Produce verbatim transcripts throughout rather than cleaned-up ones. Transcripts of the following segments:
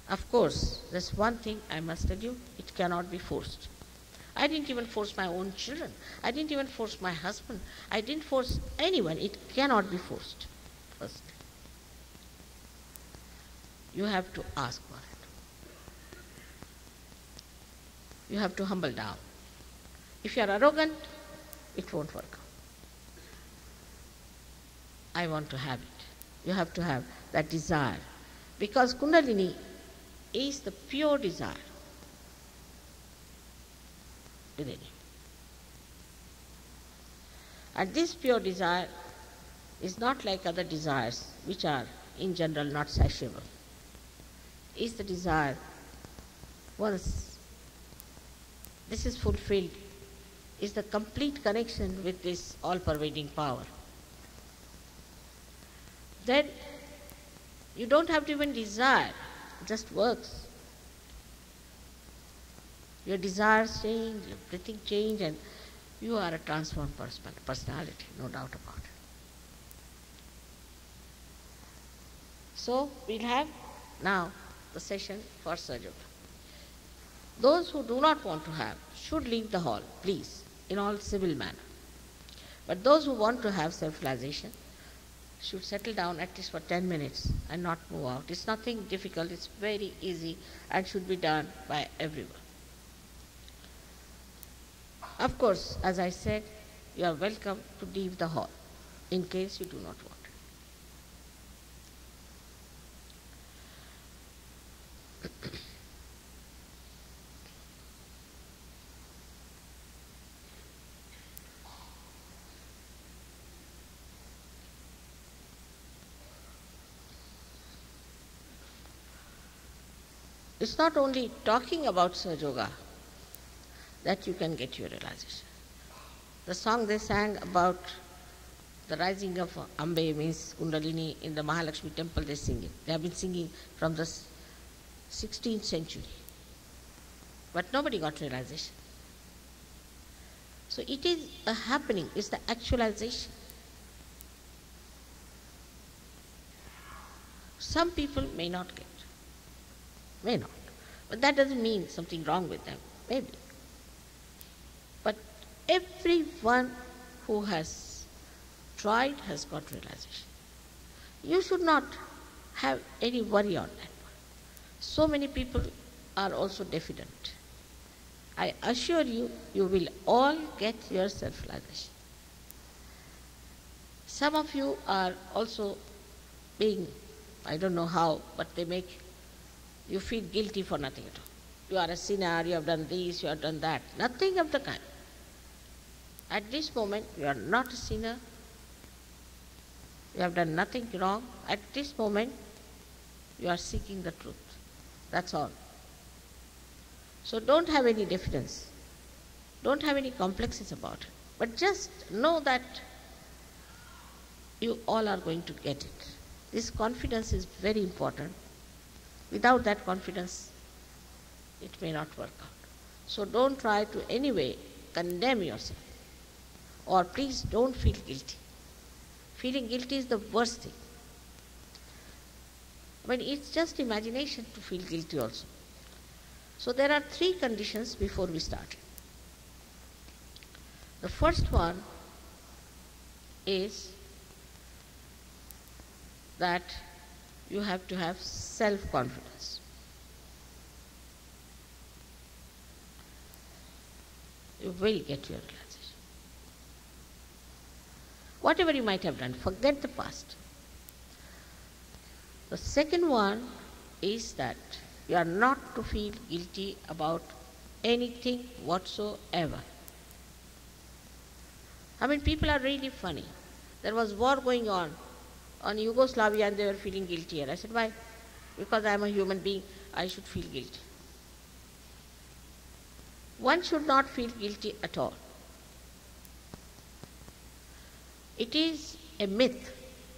Of course, there's one thing I must tell you, it cannot be forced. I didn't even force my own children. I didn't even force my husband. I didn't force anyone. It cannot be forced. First, you have to ask for it. You have to humble down. If you are arrogant, it won't work out. I want to have it. You have to have that desire. Because Kundalini is the pure desire within you. And this pure desire is not like other desires, which are in general not satiable. Is the desire, once this is fulfilled, is the complete connection with this all-pervading power. Then you don't have to even desire, it just works. Your desires change, your breathing change, and you are a transformed person, personality, no doubt about it. So we'll have now the session for Sahaja Yoga. Those who do not want to have should leave the hall, please, in all civil manner. But those who want to have self-realization should settle down at least for ten minutes and not move out. It's nothing difficult, it's very easy and should be done by everyone. Of course, as I said, you are welcome to leave the hall in case you do not want. It's not only talking about Sahaja Yoga that you can get your realization. The song they sang about the rising of Ambe, means Kundalini, in the Mahalakshmi temple, they sing it. They have been singing from the sixteenth century. But nobody got realization. So it is a happening, it's the actualization. Some people may not get, may not. But that doesn't mean something wrong with them, maybe. But everyone who has tried has got realization. You should not have any worry on that. So many people are also definite. I assure you, you will all get your self-realization. Some of you are also being, I don't know how, but they make you feel guilty for nothing at all. You are a sinner, you have done this, you have done that. Nothing of the kind. At this moment, you are not a sinner. You have done nothing wrong. At this moment, you are seeking the truth. That's all. So don't have any diffidence. Don't have any complexes about it. But just know that you all are going to get it. This confidence is very important. Without that confidence, it may not work out. So don't try to any way condemn yourself. Or please don't feel guilty. Feeling guilty is the worst thing. I mean, it's just imagination to feel guilty also. So there are three conditions before we start. The first one is that you have to have self-confidence. You will get your realization. Whatever you might have done, forget the past. The second one is that you are not to feel guilty about anything whatsoever. I mean, people are really funny. There was war going on on Yugoslavia and they were feeling guilty. And I said, why? Because I am a human being, I should feel guilty. One should not feel guilty at all. It is a myth.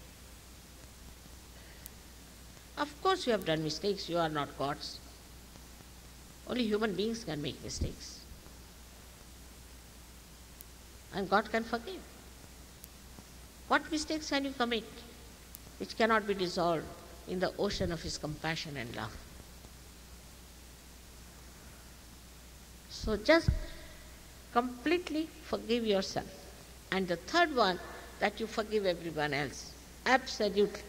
Of course you have done mistakes, you are not gods. Only human beings can make mistakes. And God can forgive. What mistakes can you commit which cannot be dissolved in the ocean of His compassion and love? So just completely forgive yourself. And the third one, that you forgive everyone else. Absolutely.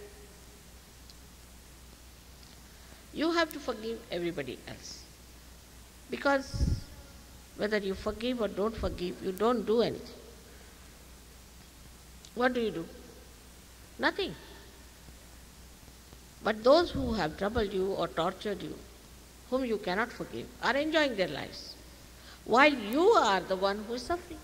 You have to forgive everybody else. Because whether you forgive or don't forgive, you don't do anything. What do you do? Nothing. But those who have troubled you or tortured you, whom you cannot forgive, are enjoying their lives, while you are the one who is suffering,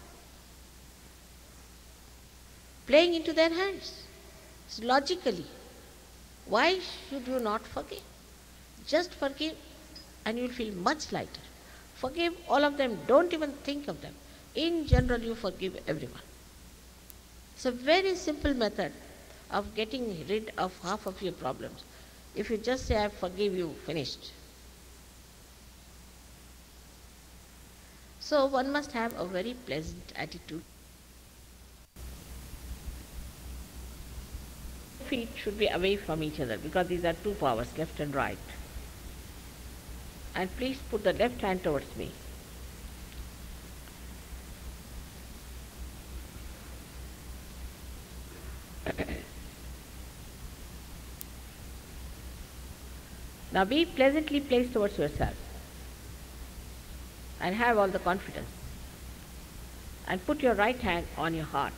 playing into their hands. It's logically. Why should you not forgive? Just forgive and you will feel much lighter. Forgive all of them, don't even think of them. In general, you forgive everyone. It's a very simple method of getting rid of half of your problems. If you just say, I forgive you, finished. So one must have a very pleasant attitude. Feet should be away from each other because these are two powers, left and right. And please put the left hand towards me. Now be pleasantly placed towards yourself and have all the confidence. And put your right hand on your heart.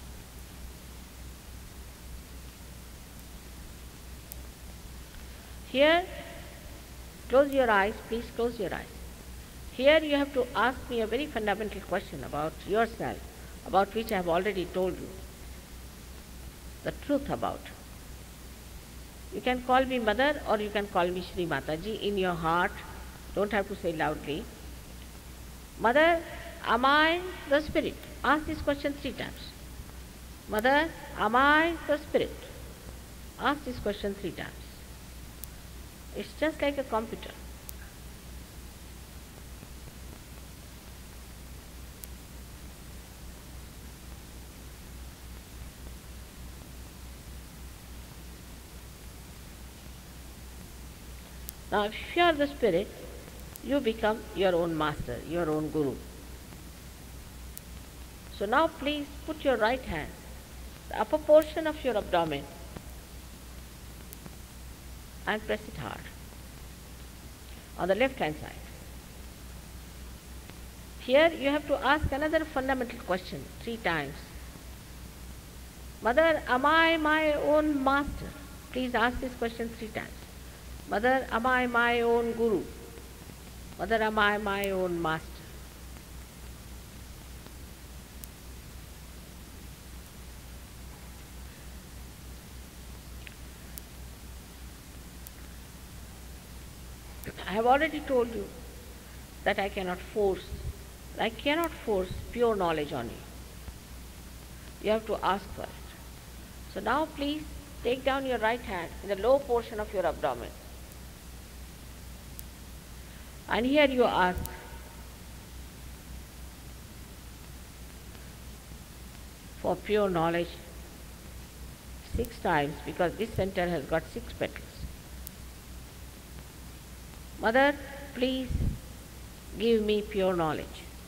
Here, close your eyes, please close your eyes. Here you have to ask me a very fundamental question about yourself, about which I have already told you the truth about. You can call me Mother or you can call me Shri Mataji in your heart. Don't have to say loudly. Mother, am I the spirit? Ask this question three times. Mother, am I the spirit? Ask this question three times. It's just like a computer. Now, if you are the spirit, you become your own master, your own guru. So now please put your right hand, the upper portion of your abdomen, and press it hard on the left hand side. Here you have to ask another fundamental question three times. Mother, am I my own master? Please ask this question three times. Mother, am I my own guru? Mother, am I my own master? I have already told you that I cannot force, I cannot force pure knowledge on you. You have to ask for it. So now please take down your right hand in the low portion of your abdomen. And here you ask, for pure knowledge six times, because this center has got six petals. Mother, please give me pure knowledge.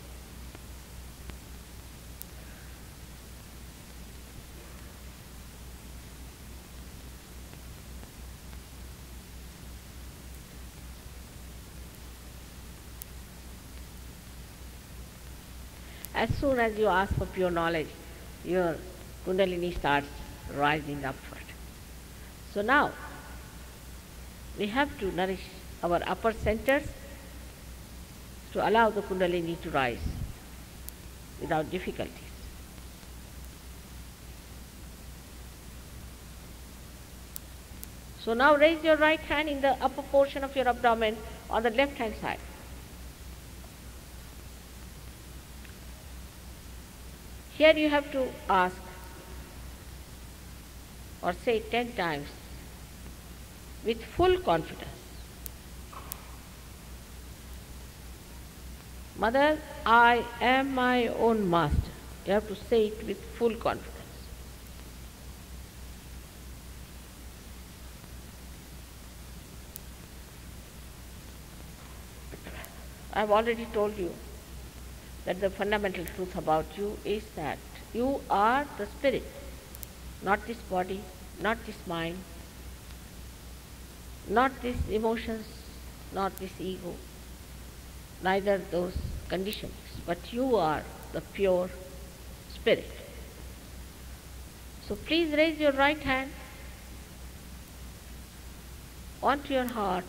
As soon as you ask for pure knowledge, your Kundalini starts rising upward. So now, we have to nourish our upper centers to allow the Kundalini to rise without difficulties. So now raise your right hand in the upper portion of your abdomen on the left hand side. Here you have to ask or say ten times with full confidence. Mother, I am my own master. You have to say it with full confidence. I have already told you that the fundamental truth about you is that you are the spirit, not this body, not this mind, not these emotions, not this ego, neither those conditions, but you are the pure spirit. So please raise your right hand onto your heart.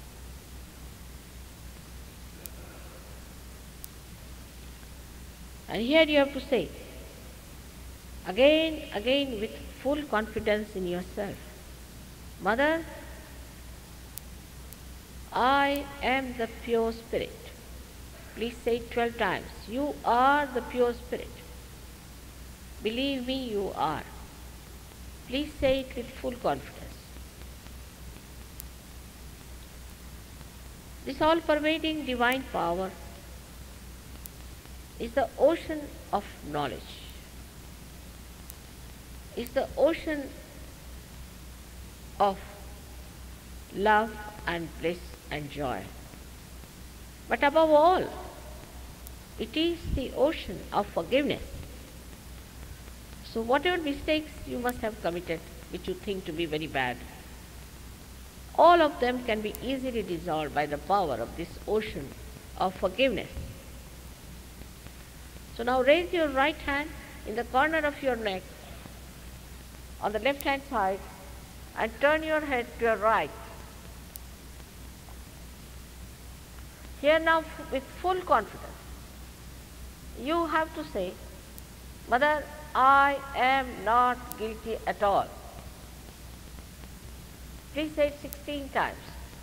And here you have to say, again, again with full confidence in yourself, Mother, I am the pure spirit. Please say it twelve times. You are the pure spirit. Believe me, you are. Please say it with full confidence. This all-pervading divine power is the ocean of knowledge, is the ocean of love and bliss and joy. But above all, it is the ocean of forgiveness. So whatever mistakes you must have committed, which you think to be very bad, all of them can be easily dissolved by the power of this ocean of forgiveness. So now raise your right hand in the corner of your neck on the left hand side and turn your head to your right. Here now with full confidence, you have to say, Mother, I am not guilty at all. Please say it sixteen times.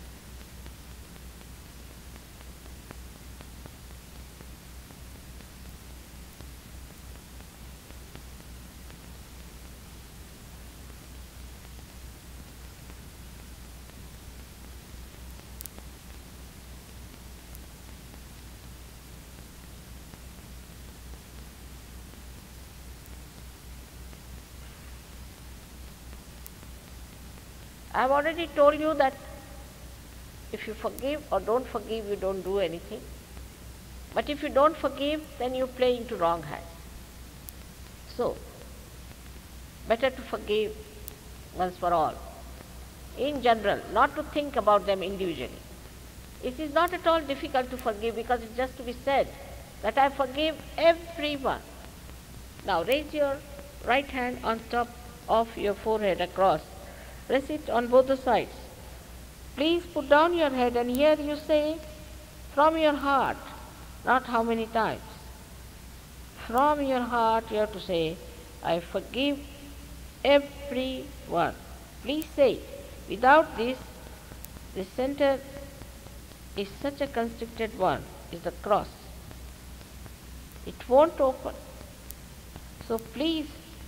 I have already told you that if you forgive or don't forgive, you don't do anything. But if you don't forgive, then you play into wrong hands. So, better to forgive once for all. In general, not to think about them individually. It is not at all difficult to forgive because it's just to be said that I forgive everyone. Now raise your right hand on top of your forehead across. Press it on both the sides. Please put down your head and here you say from your heart, not how many times. From your heart you have to say, I forgive everyone. Please say it. Without this, the center is such a constricted one, is the cross. It won't open. So please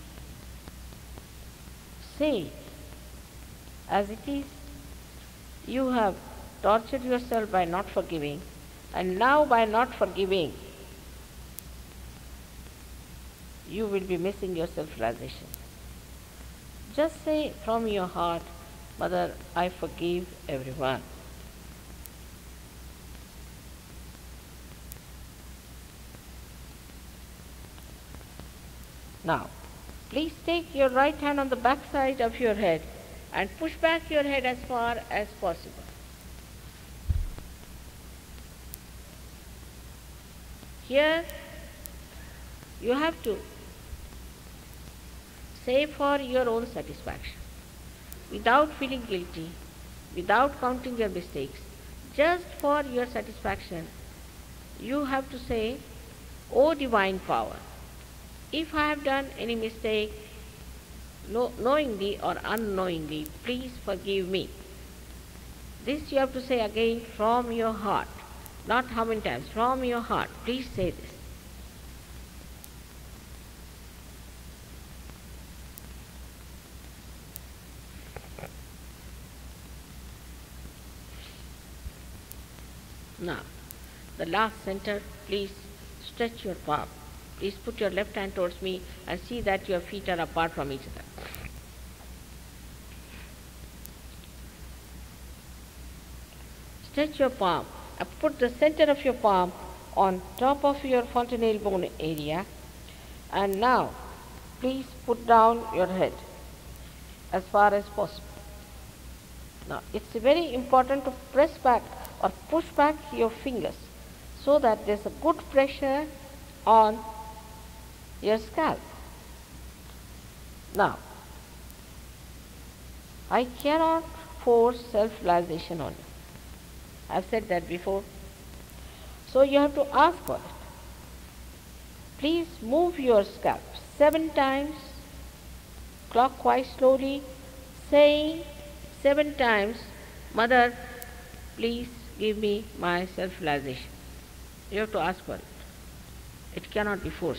say it. As it is, you have tortured yourself by not forgiving, and now by not forgiving, you will be missing your self-realization. Just say from your heart, Mother, I forgive everyone. Now, please take your right hand on the back side of your head and push back your head as far as possible. Here, you have to say for your own satisfaction, without feeling guilty, without counting your mistakes, just for your satisfaction, you have to say, O divine power, if I have done any mistake, No, knowingly or unknowingly, please forgive me. This you have to say again from your heart. Not how many times, from your heart. Please say this. Now, the last center, please stretch your palm. Please put your left hand towards me and see that your feet are apart from each other. Stretch your palm and put the center of your palm on top of your fontanelle bone area. And now, please put down your head as far as possible. Now, it's very important to press back or push back your fingers so that there's a good pressure on your scalp. Now, I cannot force self-realization on you. I've said that before. So you have to ask for it. Please move your scalp seven times, clockwise slowly, saying seven times, Mother, please give me my self-realization. You have to ask for it. It cannot be forced.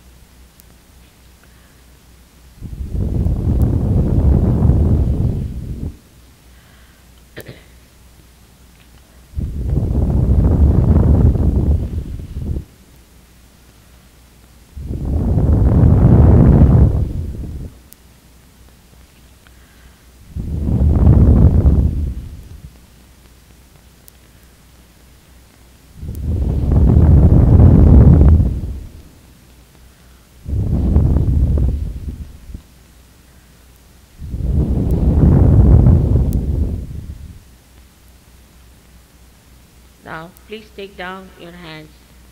Now, please take down your hands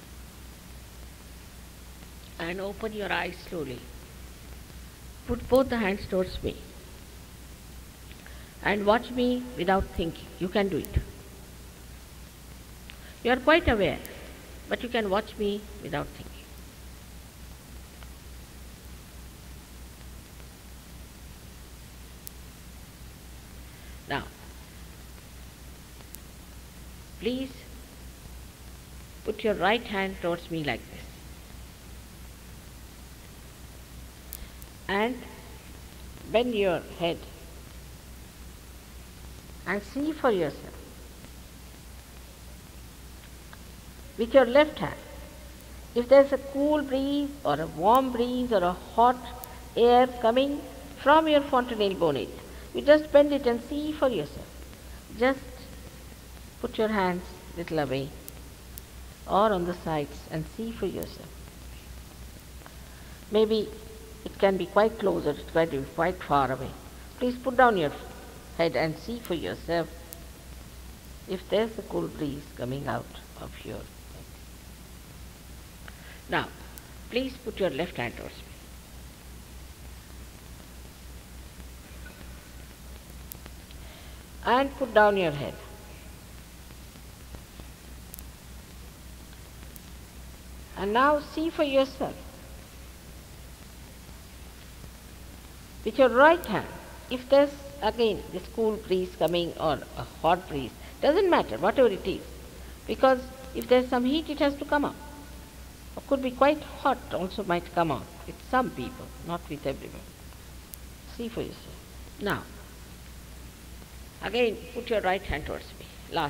and open your eyes slowly. Put both the hands towards me and watch me without thinking. You can do it. You are quite aware, but you can watch me without thinking. Now, please put your right hand towards me like this. And bend your head and see for yourself with your left hand if there's a cool breeze or a warm breeze or a hot air coming from your fontanelle bone area. You just bend it and see for yourself. Just put your hands a little away or on the sides and see for yourself. Maybe it can be quite close or it can be quite far away. Please put down your head and see for yourself if there's a cool breeze coming out of your head. Now, please put your left hand towards me. And put down your head. And now see for yourself. With your right hand, if there's again this cool breeze coming or a hot breeze, doesn't matter, whatever it is, because if there's some heat, it has to come out. Or could be quite hot also might come out with some people, not with everyone. See for yourself. Now, again put your right hand towards me, last.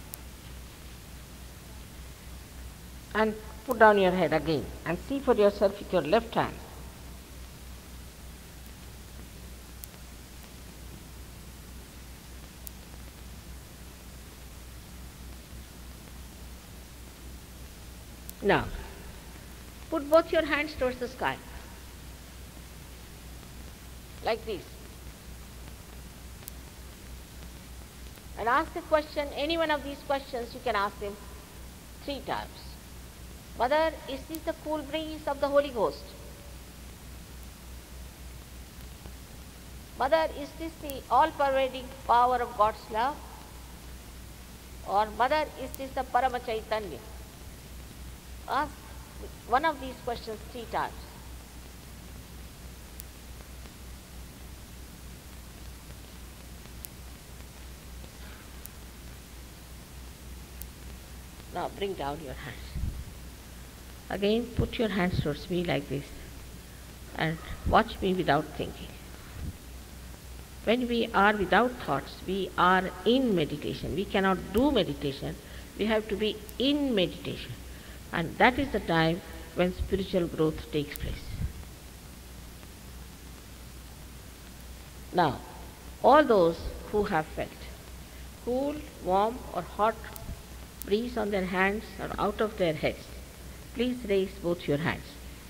And put down your head again and see for yourself with your left hand. Now, put both your hands towards the sky, like this. And ask a question, any one of these questions you can ask him three times. Mother, is this the cool breeze of the Holy Ghost? Mother, is this the all-pervading power of God's love? Or Mother, is this the Parama Chaitanya? Ask one of these questions three times. Now bring down your hands. Again put your hands towards me like this and watch me without thinking. When we are without thoughts, we are in meditation. We cannot do meditation. We have to be in meditation. And that is the time when spiritual growth takes place. Now, all those who have felt cool, warm or hot breeze on their hands or out of their heads. Please raise both your hands.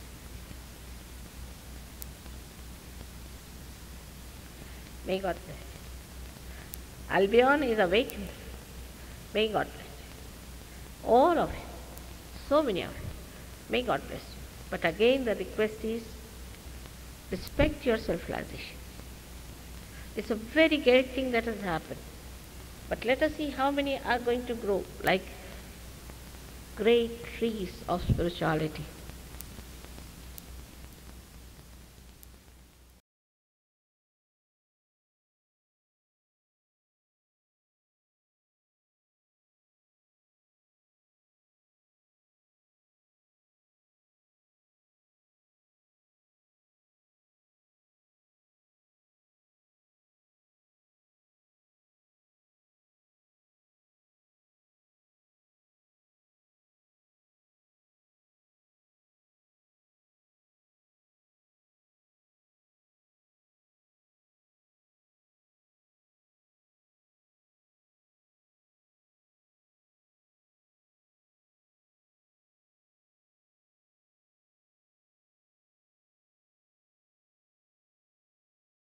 May God bless you. Albion is awakened. May God bless you. All of you. So many of you. May God bless you. But again the request is, respect your self-realization. It's a very great thing that has happened. But let us see how many are going to grow like great trees of spirituality.